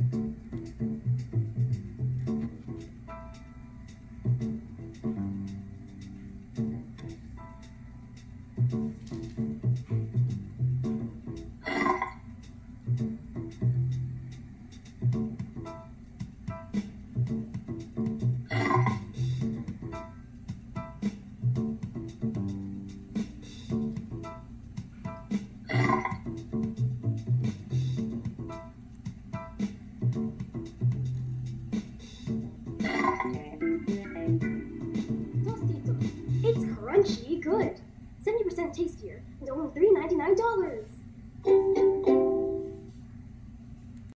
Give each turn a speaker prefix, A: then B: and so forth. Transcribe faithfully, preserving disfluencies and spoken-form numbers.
A: Tostitos. It's crunchy good. seventy percent tastier and only three ninety-nine dollars.